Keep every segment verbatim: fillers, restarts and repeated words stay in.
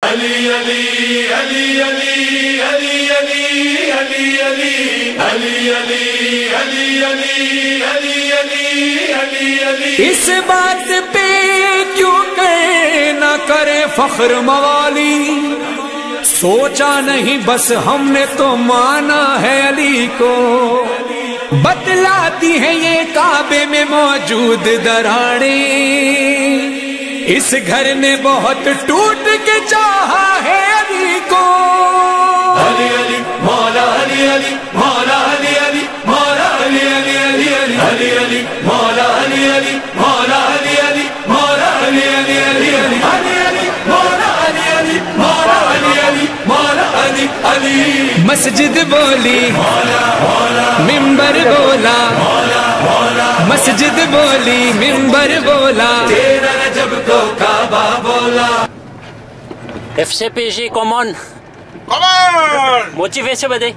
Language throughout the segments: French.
Ali Ali Ali Ali Ali Ali Ali Ali Ali Ali Ali Ali Ali Ali Ali इस बात पे क्यों कहे न करे फख्र मवाली, सोचा नहीं बस हमने तो माना है अली को। बतलाती है ये काबे में मौजूद दराड़े, इस घर ने बहुत टूट के चाहा है अली को। अली अली मौला अली अली मौला अली अली मौला अली अली अली अली अली अली मौला अली अली मौला अली अली मौला अली अली अली अली अली अली मौला अली अली मौला अली अली मौला अली अली। मस्जिद बोली मिंबर बोला, मस्जिद बोली मिंबर बोला, तेरा रजब को काबा बोला। F C P J, come on! Come on! Motivé ce bădăi!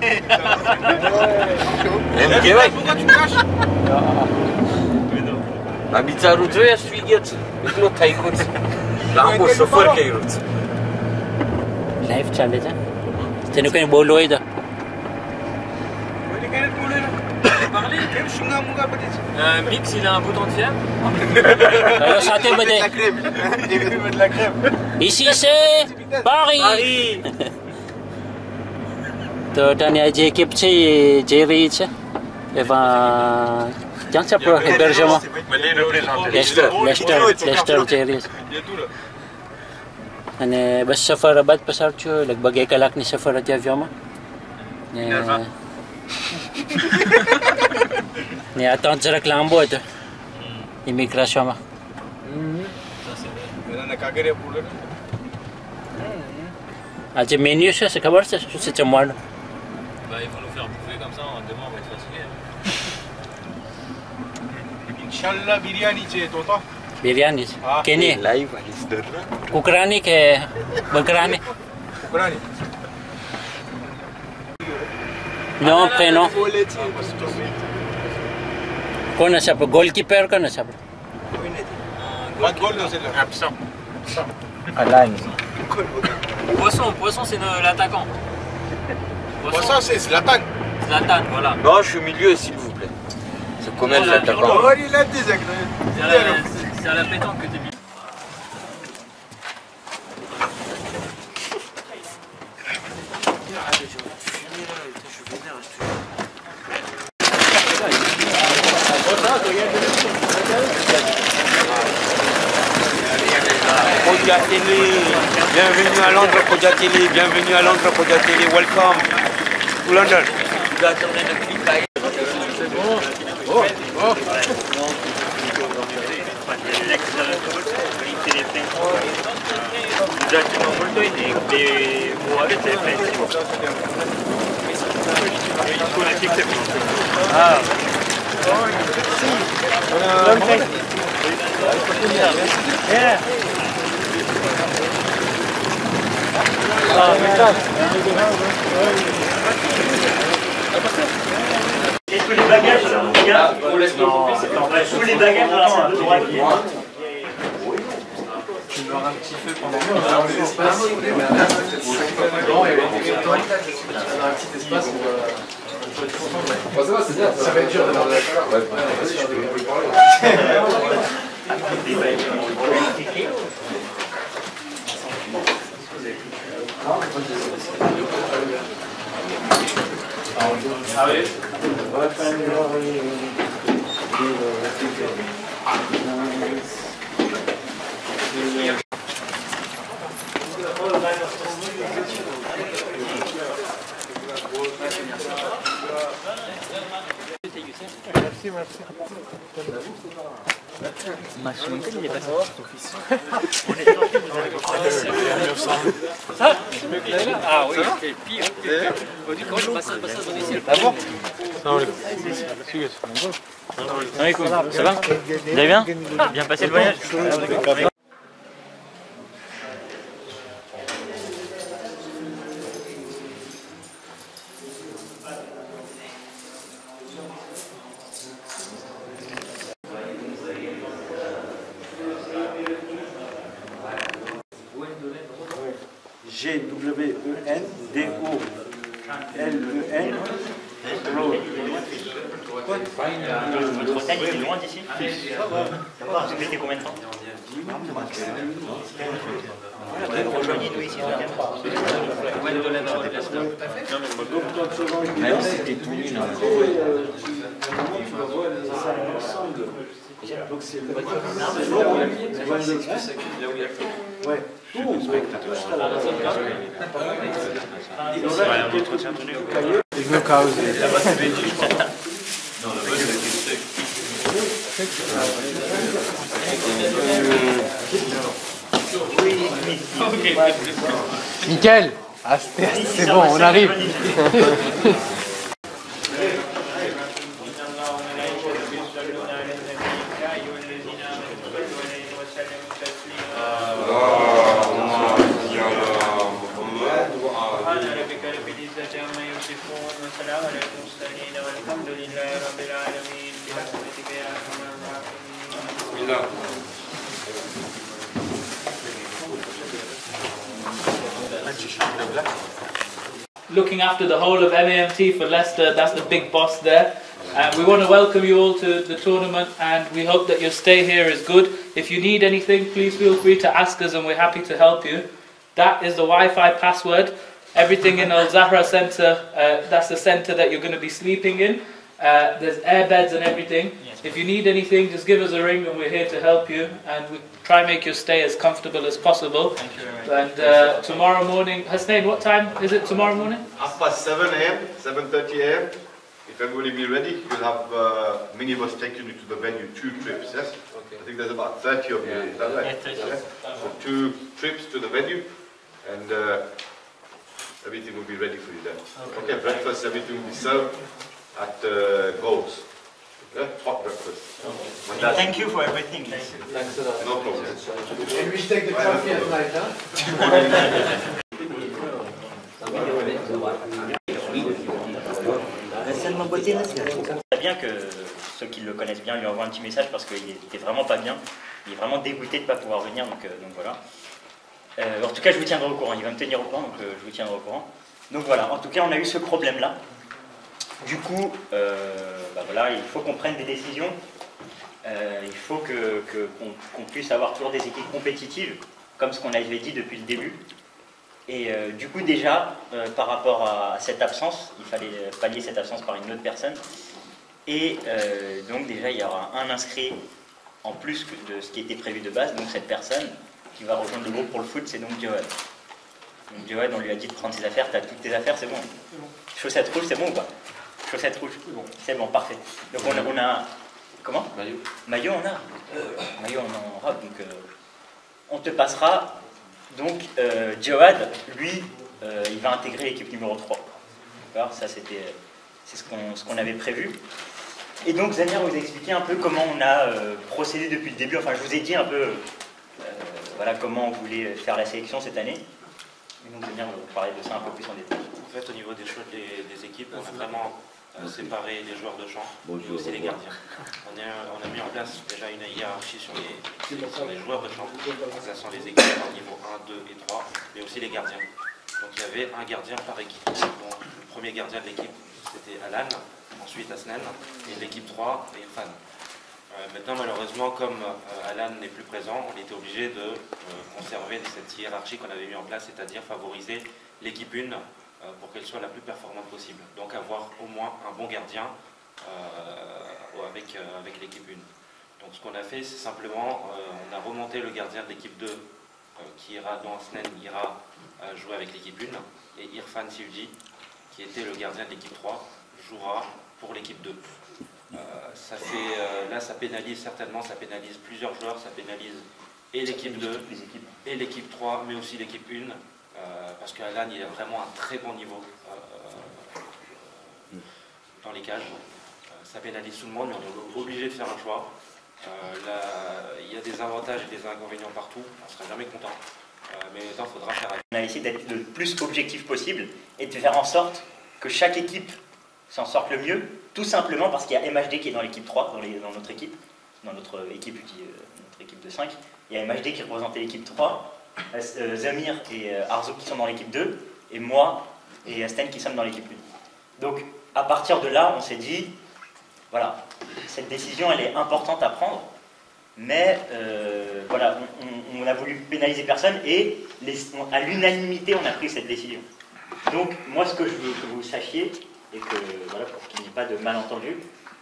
Pourquoi tu craches? Abicarul joia și figheță. Deci nu taicuț. La ambul șofer că iruț. Live challenge है? तेरे को बोलो इधर। Mix, il a un potentiel. Alors ça te bădăi. Ici c'est Paris. तो तने आज équipe છે જે રહી છે એવા ક્યાં છે આપણો hébergement લેસ્ટર લેસ્ટર લેસ્ટર જે રહી છે અને બસ સફર બાદ પસાર થયો લગભગ એક કલાકની સફર હતી આવ્યામાં ને ને આ તો જરાક લાંબો હતો ઇમિગ્રેશનમાં આજે મેન્યુ છે છે ખબર છે શું છે જમવાનું? Bah, ils vont nous faire bouffer comme ça, demain on va être fatigué. Inch'Allah biryani છે તો તો બિરયાની છે કેની Live alister. કુકરાની કે બકરાની? Ucranie. નો prénom કોણ છે આપણો ગોલકીપર કોણ છે આપણો? Pas de goal dans celle-là. Absent. Poisson, poisson c'est le- l'attaquant. Poisson, c'est Zlatan. Zlatan, voilà. Non, je suis au milieu s'il vous plaît. C'est combien de l'attaquant? Oh, il a des actes. C'est à la- c'est à la pétanque que t'es bien. Podia Télé, bienvenue à Londres, Podia Télé, bienvenue à Londres, Podia Télé, welcome to London. Tu dois tourner le clip à Et tous les bagages là, mon gars. Tous les bagages là, c'est de droite. Tu meurs un petit peu pendant l'espace. Un petit espace. Ça va, c'est bien. Ça va être dur d'avoir de la chaleur. Ouais, vas-y, je peux lui parler. Ah oui, c'est pire. On dit quand je passe un passage dans les ciels. Ah bon? Ça va? Vous allez bien? Bien passé le voyage? G W E N D O L E N Road. Votre hôtel, il est loin d'ici? Ça va. Vous mettez combien de temps? Rejoignez-nous ici. Même si c'était tout nul. Donc c'est ouais. Nickel. Ah, c'est bon, on arrive. Looking after the whole of M A M T for Leicester, that's the big boss there. Uh, we want to welcome you all to the tournament and we hope that your stay here is good. If you need anything, please feel free to ask us and we're happy to help you. That is the Wi-Fi password. Everything in Al Zahra Centre, uh, that's the centre that you're going to be sleeping in. Uh, there's air beds and everything. If you need anything, just give us a ring and we're here to help you. And we try and make your stay as comfortable as possible. Thank you very much. And uh, tomorrow morning, Hasnain, what time is it tomorrow morning? Half past seven A M, seven thirty A M If everybody be ready, you'll have uh, minibus taking you to the venue, two trips, yes? Okay. I think there's about thirty of you, is that right? Yeah. So two trips to the venue and uh, everything will be ready for you then. Okay, okay, breakfast, everything will be served at uh, Gold's. Yeah, hot breakfast. Okay. Thank you for everything. Thanks a lot. No problem. And we take the coffee at night, huh? C'est bien que ceux qui le connaissent bien lui envoient un petit message parce qu'il était vraiment pas bien. Il est vraiment dégoûté de ne pas pouvoir venir, donc, euh, donc voilà. Euh, en tout cas, je vous tiendrai au courant. Il va me tenir au courant, donc euh, je vous tiendrai au courant. Donc voilà, en tout cas, on a eu ce problème-là. Du coup, euh, bah voilà, il faut qu'on prenne des décisions. Euh, il faut que, que, qu'on, qu'on puisse avoir toujours des équipes compétitives, comme ce qu'on avait dit depuis le début. Et euh, du coup, déjà, euh, par rapport à cette absence, il fallait pallier cette absence par une autre personne. Et euh, donc déjà, il y aura un inscrit en plus que de ce qui était prévu de base. Donc cette personne qui va rejoindre le groupe pour le foot, c'est donc Joël. Donc Joël, on lui a dit de prendre ses affaires. Tu as toutes tes affaires, c'est bon. Chaussettes rouges, c'est bon ou pas? Chaussettes rouges, bon. C'est bon, parfait. Donc on a... On a comment? Maillot. Maillot, on a. Euh, maillot, on a en robe. Donc euh, on te passera. Donc euh, Joad, lui, euh, il va intégrer l'équipe numéro trois. D'accord? Ça, c'était, c'est ce qu'on, ce qu'on avait prévu. Et donc Zamir vous a expliqué un peu comment on a euh, procédé depuis le début. Enfin, je vous ai dit un peu euh, voilà, comment on voulait faire la sélection cette année. Et donc Zamir va vous parler de ça un peu plus en détail. En fait, au niveau des choix des, des équipes, on a vraiment euh, séparé les joueurs de champ et aussi les gardiens. On a, on a mis en place déjà une hiérarchie sur les, sur les joueurs de champ, ça sont les équipes en niveau un, deux et trois, mais aussi les gardiens. Donc il y avait un gardien par équipe. Donc, le premier gardien de l'équipe, c'était Alan, ensuite Asnan, et l'équipe trois, Irfan. Euh, maintenant, malheureusement, comme euh, Alan n'est plus présent, on était obligé de euh, conserver cette hiérarchie qu'on avait mis en place, c'est-à-dire favoriser l'équipe un euh, pour qu'elle soit la plus performante possible. Donc avoir au moins un bon gardien euh, avec, euh, avec l'équipe un. Donc ce qu'on a fait, c'est simplement, euh, on a remonté le gardien de l'équipe deux, euh, qui ira dans Asnan, ira euh, jouer avec l'équipe un, et Irfan Sivji, qui était le gardien de l'équipe trois, jouera pour l'équipe deux. Euh, ça fait, euh, là, ça pénalise certainement, ça pénalise plusieurs joueurs, ça pénalise et l'équipe deux, et l'équipe trois, mais aussi l'équipe un, euh, parce qu'Alan, il a vraiment un très bon niveau euh, dans les cages. Euh, ça pénalise tout le monde, mais on est obligé de faire un choix. Euh, là, il y a des avantages et des inconvénients partout, on ne sera jamais content. Euh, mais maintenant, il faudra faire un... On a essayé d'être le plus objectif possible et de faire en sorte que chaque équipe s'en sorte le mieux, tout simplement parce qu'il y a M H D qui est dans l'équipe trois, dans, les, dans notre équipe, dans notre équipe, qui, euh, notre équipe de cinq. Il y a M H D qui représentait l'équipe trois, euh, Zamir et euh, Arzo qui sont dans l'équipe deux, et moi et Asten qui sommes dans l'équipe un. Donc à partir de là, on s'est dit, voilà, cette décision elle est importante à prendre, mais euh, voilà, on, on, on a voulu pénaliser personne et les, on, à l'unanimité on a pris cette décision. Donc moi ce que je veux que vous sachiez, et que voilà, pour qu'il n'y ait pas de malentendu,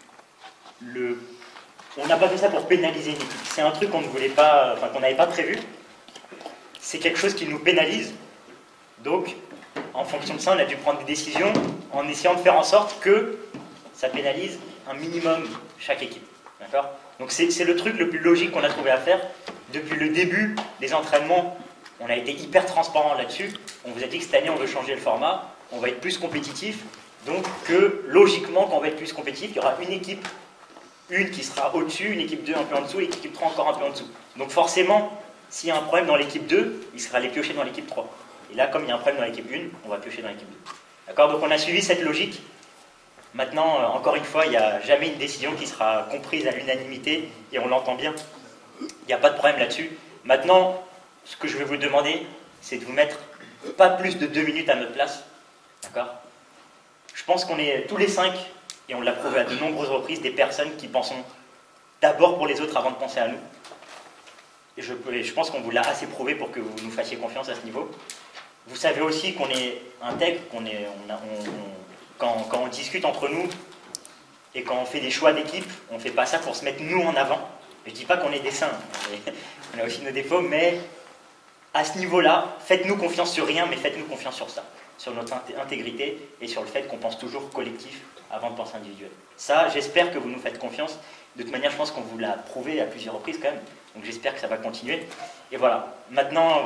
le, on n'a pas fait ça pour pénaliser une équipe. C'est un truc qu'on ne voulait pas, enfin qu'on n'avait pas prévu. C'est quelque chose qui nous pénalise. Donc, en fonction de ça, on a dû prendre des décisions en essayant de faire en sorte que ça pénalise un minimum chaque équipe. D'accord ? Donc c'est le truc le plus logique qu'on a trouvé à faire. Depuis le début des entraînements, on a été hyper transparent là-dessus. On vous a dit que cette année, on veut changer le format, on va être plus compétitif. Donc que, logiquement, quand on va être plus compétitif, il y aura une équipe, une qui sera au-dessus, une équipe deux un peu en dessous, et l'équipe trois encore un peu en dessous. Donc forcément, s'il y a un problème dans l'équipe deux, il sera allé piocher dans l'équipe trois. Et là, comme il y a un problème dans l'équipe un, on va piocher dans l'équipe deux. D'accord ? Donc on a suivi cette logique. Maintenant, euh, encore une fois, il n'y a jamais une décision qui sera comprise à l'unanimité, et on l'entend bien. Il n'y a pas de problème là-dessus. Maintenant, ce que je vais vous demander, c'est de vous mettre pas plus de deux minutes à notre place. D'accord ? Je pense qu'on est tous les cinq, et on l'a prouvé à de nombreuses reprises, des personnes qui pensent d'abord pour les autres avant de penser à nous. Et je, et je pense qu'on vous l'a assez prouvé pour que vous nous fassiez confiance à ce niveau. Vous savez aussi qu'on est intègre, qu'on est, on a, on, on, quand, quand on discute entre nous et quand on fait des choix d'équipe, on ne fait pas ça pour se mettre nous en avant. Je ne dis pas qu'on est des saints, on, est, on a aussi nos défauts, mais à ce niveau-là, faites-nous confiance sur rien, mais faites-nous confiance sur ça, sur notre intégrité et sur le fait qu'on pense toujours collectif avant de penser individuel. Ça, j'espère que vous nous faites confiance. De toute manière, je pense qu'on vous l'a prouvé à plusieurs reprises quand même, donc j'espère que ça va continuer. Et voilà, maintenant,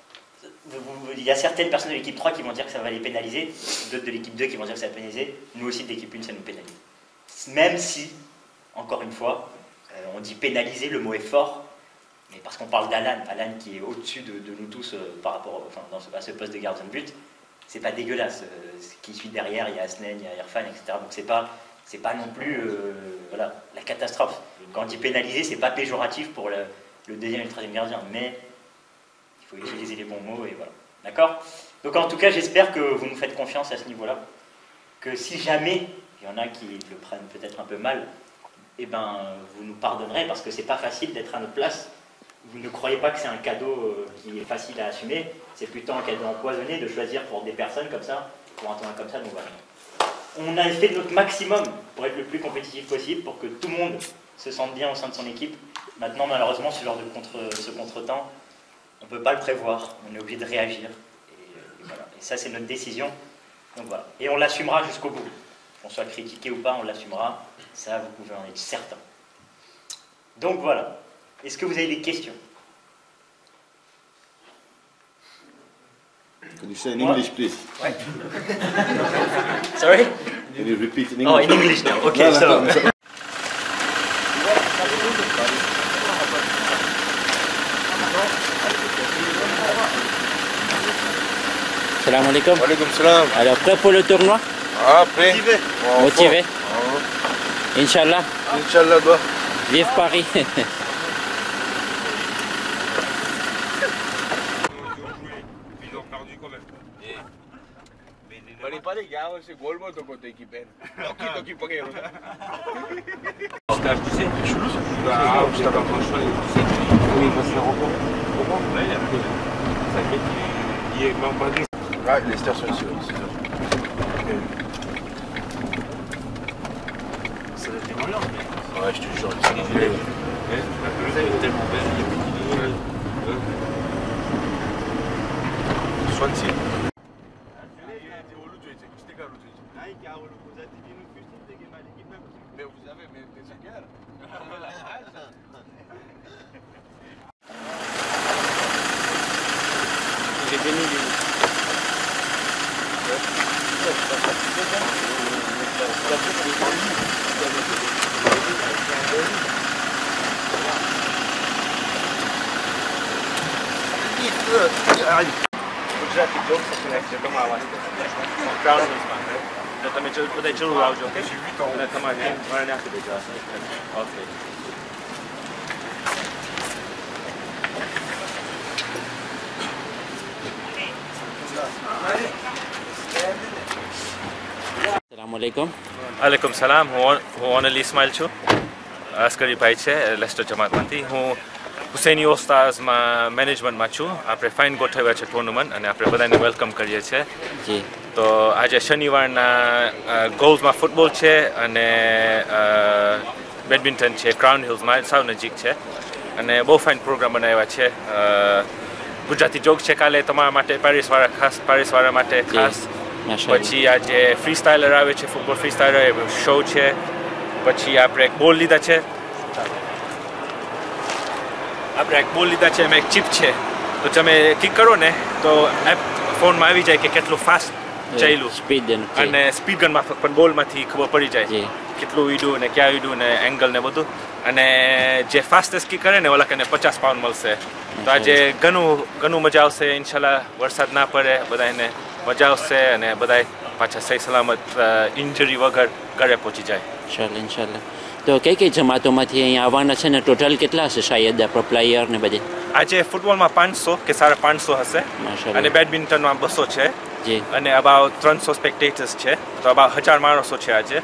il y a certaines personnes de l'équipe trois qui vont dire que ça va les pénaliser, d'autres de l'équipe deux qui vont dire que ça va pénaliser, nous aussi de l'équipe un, ça nous pénalise. Même si, encore une fois, on dit pénaliser, le mot est fort, mais parce qu'on parle d'Alan, Alan qui est au-dessus de, de nous tous euh, par rapport enfin, dans ce, à ce poste de gardien de but, c'est pas dégueulasse. Euh, ce qui suit derrière, il y a Asnen, il y a Irfan, et cetera. Donc c'est pas, c'est pas non plus euh, voilà, la catastrophe. Quand on dit pénaliser, c'est pas péjoratif pour le, le deuxième et le troisième gardien, mais il faut utiliser les bons mots et voilà. D'accord ? Donc en tout cas, j'espère que vous nous faites confiance à ce niveau-là. Que si jamais, il y en a qui le prennent peut-être un peu mal, eh ben, vous nous pardonnerez parce que c'est pas facile d'être à notre place. Vous ne croyez pas que c'est un cadeau qui est facile à assumer, c'est plutôt un cadeau empoisonné de choisir pour des personnes comme ça, pour un tournoi comme ça, donc voilà. On a fait notre maximum pour être le plus compétitif possible, pour que tout le monde se sente bien au sein de son équipe. Maintenant, malheureusement, ce genre de contre, ce contretemps, on ne peut pas le prévoir, on est obligé de réagir. Et, et, voilà. Et ça, c'est notre décision. Donc voilà. Et on l'assumera jusqu'au bout. Qu'on soit critiqué ou pas, on l'assumera. Ça, vous pouvez en être certain. Donc voilà. Est-ce que vous avez des questions? Can you say in English, please? Ouais. Sorry? Can you repeat in English? Oh, in English now. Okay, so. Salam alaikum. Alaikum salam. Alors, prêt pour le tournoi? Ah, prêt. Motivé. Bon, Motivé. Oh. Inch'Allah. Inch'Allah, doigt. Vive Paris. Bali pa rin, kaya si goal mo to ko to equipen. Toki-toki pa kayo. Tu sais, chelou ça. Ah, je t'avais en train de tu sais, oui, il va se faire encore. Comment? Là, il a pris. Ça fait qu'il est même pas. Ouais, les stars sont ici, c'est ça. Ça doit être énorme. Ouais, je te jure, c'est anglais. La pelouse est tellement belle, il y a petit ligne. Swansea. Mais vous avez, mais c'est guerre. J'ai gagné les... Poder tirar o áudio, ok? Na camarada, vai na frente da ok. Assalamualaikum. Alaikum salam. હું હું ઓનલી ઇસ્માઇલ છું. અસ્કરીભાઈ છે લેસ્ટર જમાતમાંથી. હું હુસૈની ઓસ્તાઝમાં મેનેજમેન્ટમાં છું. આપણે ફાઇન ગોઠવ્યા છે ટુર્નામેન્ટ અને આપણે બધાને વેલકમ કરીએ છીએ. જી. તો આજે શનિવારના ગોલ્સમાં ફૂટબોલ છે અને બેડમિન્ટન છે ક્રાઉન હિલ્સમાં સાવ નજીક છે અને બહુ ફાઇન પ્રોગ્રામ બનાવ્યા છે. ગુજરાતી જોક છે કાલે તમારા માટે પેરિસવાળા ખાસ પેરિસવાળા માટે ખાસ. પછી આજે ફ્રી સ્ટાઇલર આવે છે ફૂટબોલ ફ્રી સ્ટાઇલર એ શો છે. પછી આપણે એક બોલ લીધા છે આપણે એક બોલ લીધા છે એમાં એક ચિપ છે તો તમે ક્લિક કરો ને તો એપ ફોનમાં આવી જાય કે કેટલું ફાસ્ટ ચાલ્યું સ્પીડ અને સ્પીડ ગનમાં પણ બોલમાંથી ખબર પડી જાય કેટલું ઈડું ને ક્યાં ઈડું ને એંગલ ને બધું અને જે ફાસ્ટેસ્ટ કી કરે ને ઓલા કને પચાસ પાઉન્ડ મળશે. તો આજે ઘણું ઘણું મજા આવશે. ઇન્શાલ્લાહ વરસાદ ના પડે બધાને મજા આવશે અને બધા પાછા સહી સલામત ઇન્જરી વગર ઘરે પહોંચી જાય. ઇન્શાલ્લાહ ઇન્શાલ્લાહ. તો કઈ કઈ જમાતોમાંથી અહીંયા આવવાના છે ને ટોટલ કેટલા હશે શાયદ આપણો પ્લેયર ને બધે? આજે ફૂટબોલમાં પાંચસો કે સાડા પાંચસો હશે અને બેડમિન્ટનમાં બસો છે જી અને અબાઉટ ત્રણસો સ્પેક્ટેટર્સ છે તો અબાઉટ હજાર માણસો છે આજે.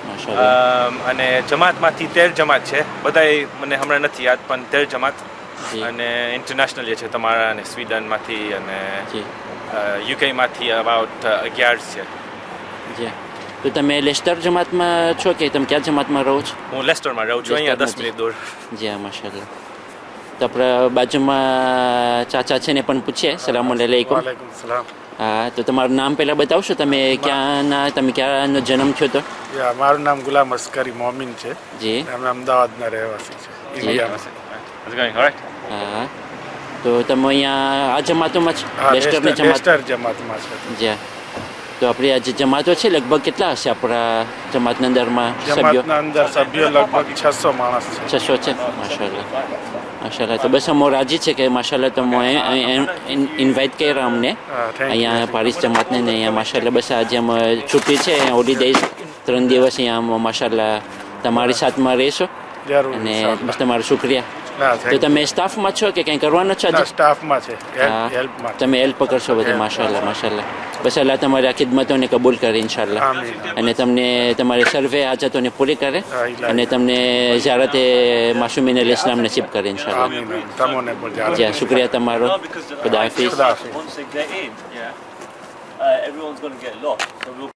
અને જમાતમાંથી તેર જમાત છે બધાય મને હમણાં નથી યાદ પણ તેર જમાત અને ઇન્ટરનેશનલ જે છે તમારા અને સ્વીડનમાંથી અને યુકેમાંથી અબાઉટ અગિયાર છે. જી. તો તમે લેસ્ટર જમાતમાં છો કે તમે ક્યાં જમાતમાં રહો છો? હું લેસ્ટરમાં રહું છું અહીંયા દસ મિનિટ દૂર. જી હા માશાલ્લાહ. તો આપણા બાજુમાં ચાચા છે ને પણ પૂછીએ. સલામ અલૈકુમ. વાલેકુમ સલામ. હા તો તમારું નામ પહેલાં બતાવશો તમે ક્યાંના તમે ક્યાંનો જન્મ થયો તો? મારું નામ ગુલામ અસ્કરી મોમિન છે. જી. અમે અમદાવાદના રહેવાસી છે ઇન્ડિયામાં. હા તો તમે અહીંયા આ જમાતોમાં જ લેસ્ટરની જમાત લેસ્ટર જમાતમાં છે. જી. તો આપણી આ જે જમાતો છે લગભગ કેટલા હશે આપણા જમાતના અંદરમાં સભ્યો? જમાતના અંદર સભ્યો લગભગ છસો માણસ છે. છસો છે માશાલ્લાહ માશાલ્લાહ. તો બસ અમે રાજી છે કે માશાલ્લાહ તમે ઇન્વાઇટ કર્યા અમને અહીંયા પારિસ જમાતને ને અહીંયા માશાલ્લાહ બસ આજે અમે છુટ્ટી છે હોલીડેઝ ત્રણ દિવસ અહીંયા માશાલ્લાહ તમારી સાથમાં રહેશો અને બસ તમારો શુક્રિયા. તો તમે સ્ટાફમાં છો કે કંઈ કરવાનો છો? સ્ટાફમાં છે હેલ્પમાં. તમે હેલ્પ કરશો બધે માશાલ્લાહ માશાલ્લાહ. બસ અલ્લાહ તમારી આ ખિદમતોને કબૂલ કરે ઇન્શાલ્લાહ અને તમને તમારી સર્વે હાજતોને પૂરી કરે અને તમને ઝિયારતે માસૂમીન અલ ઇસ્લામ નસીબ કરે ઇન્શાલ્લાહ. જી શુક્રિયા તમારો. ખુદા Hafiz. Everyone's going to get lost. So we'll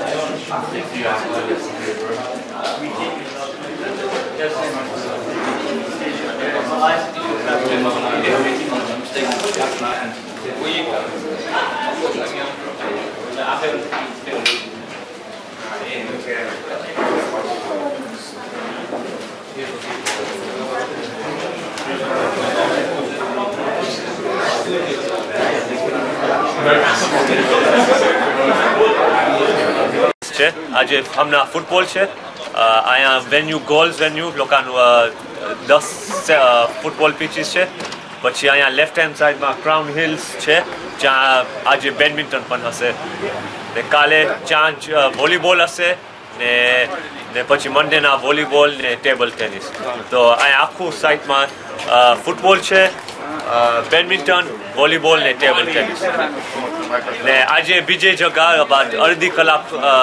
છે આજે હમણાં ફૂટબોલ છે અહીંયા વેન્યુ ગોલ્સ વેન્યુ લોકોનું દસ ફૂટબોલ પીચીસ છે. પછી અહીંયા લેફ્ટ હેન્ડ સાઈડમાં ક્રાઉન હિલ્સ છે જ્યાં આજે બેડમિન્ટન પણ હશે ને કાલે ત્યાં જ વોલીબોલ હશે ને ને પછી મંડેના વોલીબોલ ને ટેબલ ટેનિસ. તો અહીંયા આખું સાઈડમાં ફૂટબોલ છે બેડમિન્ટન વોલીબોલ ને ટેબલ ટેનિસ ને આજે બીજી જગ્યા બાદ અડધી કલાક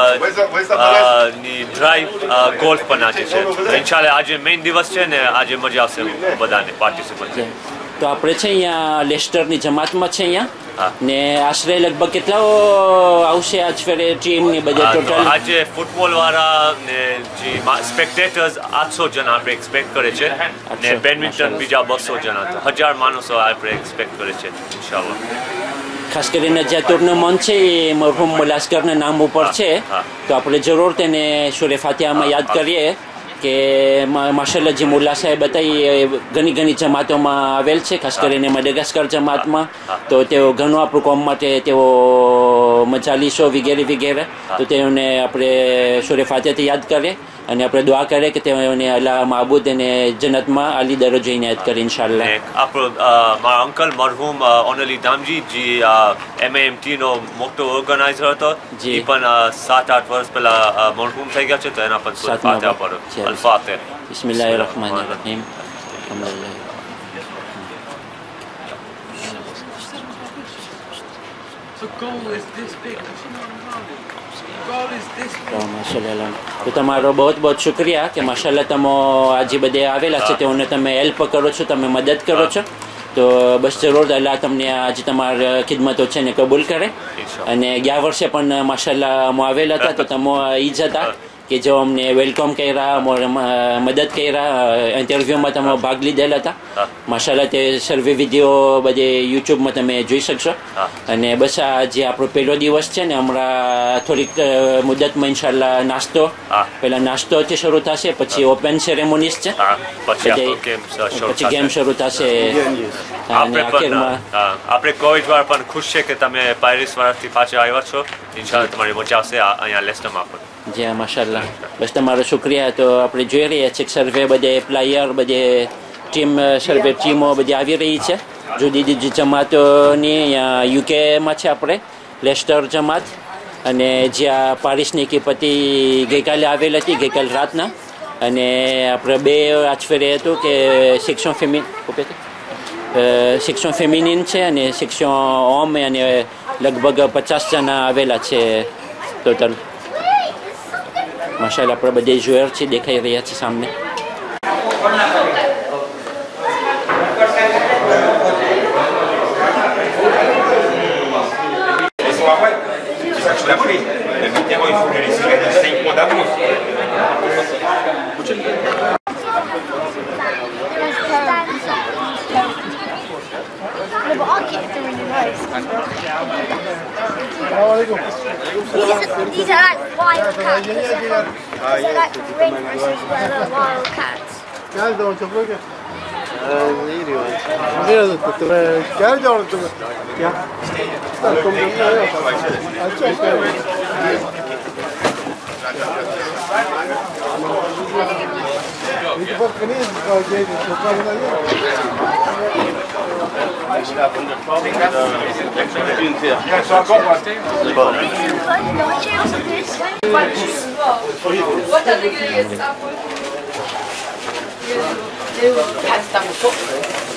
ની ડ્રાઈવ ગોલ્ફ પણ આજે છે. ઇન્શાલ્લાહ આજે મેઇન દિવસ છે ને આજે મજા આવશે બધાને પાર્ટિસિપન્ટ. તો આપણે છે અહીંયા લેસ્ટરની જમાતમાં છે અહીંયા ને આશરે લગભગ કેટલા આવશે આજ ફેરે ટીમ ની બધા ટોટલ? આજે ફૂટબોલ વાળા ને જે સ્પેક્ટેટર્સ આઠસો જણા આપણે એક્સપેક્ટ કરે છે ને બેડમિન્ટન બીજા બસો જણા હજાર માણસો આપણે એક્સપેક્ટ કરે છે ઇન્શાલ્લાહ. ખાસ કરીને જે ટુર્નામેન્ટ છે એ મરહુમ મુલાસ્કરના નામ ઉપર છે તો આપણે જરૂર તેને સૂરે ફાતિહામાં યાદ કરીએ કે માશાલ્લાહ જે મુલ્લા સાહેબ હતા એ ઘણી ઘણી જમાતોમાં આવેલ છે ખાસ કરીને મડગાસ્કર જમાતમાં. તો તેઓ ઘણું આપણું કોમ માટે તેઓ મજાલીસો વગેરે વગેરે તો તેઓને આપણે સૂરે ફાતિહાથી યાદ કરીએ અને આપણે દુઆ કરીએ કે તેઓને અલ્લાહ માબૂદ અને જન્નતમાં આલી દરજ્જો ઇનાયત કરે ઇન્શાલ્લાહ. આપણો મારા અંકલ મરહુમ ઓનલી ધામજી જે એમ એમ ટી નો મોટો ઓર્ગેનાઇઝર હતો એ પણ સાત આઠ વર્ષ પહેલા મરહુમ થઈ ગયા છે તો એના પણ સૂરે ફાતિહા પર અલ ફાતિહ. બિસ્મિલ્લાહિર રહમાનિર રહીમ. અલ્હમ્દુલિલ્લાહ. The goal is this big. Goal is this તો માશાલ્લાહ તો તમારો બહુ બહુ શુક્રિયા કે માશાલ્લાહ તમે આજે બધે આવેલા છે તેઓને તમે હેલ્પ કરો છો તમે મદદ કરો છો તો બસ જરૂર અલ્લાહ તમને આજે તમારી ખિદમતો છે ને કબૂલ કરે અને ગયા વર્ષે પણ માશાલ્લાહ અમે આવેલા હતા તો તમે ઈ જ હતા કે જો અમને વેલકમ કર્યા મદદ કર્યા ઇન્ટરવ્યુમાં તમે ભાગ લીધેલા હતા માશાલ્લાહ તે સર્વે વિડીયો બધે યુટ્યુબમાં તમે જોઈ શકશો અને બસ આ જે આપણો પહેલો દિવસ છે ને હમણાં થોડીક મુદતમાં ઇન્શાલ્લાહ નાસ્તો પહેલા નાસ્તોથી શરૂ થશે પછી ઓપન સેરેમોનીઝ છે પછી ગેમ શરૂ થશે અને આખિરમાં આપણે કોવિડ વાળા પણ ખુશ છે કે તમે પેરિસ વાળાથી પાછા આવ્યા છો ઇન્શાલ્લાહ તમારી મજા આવશે અહીંયા લેસ્ટરમાં પણ જી માશાલ્લાહ બસ તમારો શુક્રિયા તો આપણે જોઈ રહ્યા છીએ સર્વે બધે પ્લેયર બધે ટીમ સર્વે ટીમો બધી આવી રહી છે જુદી જુદી જમાતોની અહીંયા યુકેમાં છે આપણે લેસ્ટર જમાત અને જ્યાં પારિસની કિપતિ ગઈકાલે આવેલ હતી ગઈકાલે રાતના અને આપણે બે આચફેરે હતું કે શિક્ષણ ફેમિન શિક્ષણ ફેમિનિન છે અને શિક્ષણ હોમ અને લગભગ પચાસ જણા આવેલા છે ટોટલ માશાલ્લાહ આપણે બધે જોયર છે દેખાઈ રહ્યા છે સામે These are like wild cats. These are, from, these are like rhinoceroses, but they're wild cats. Geldi o çabuk gel. Ne yürüyor? Biraz da tuttu. Geldi orada tuttu. Gel. Start komutanı yok. Açacak. Bir bak ne geldi? Sokakına gel. What are they going to get?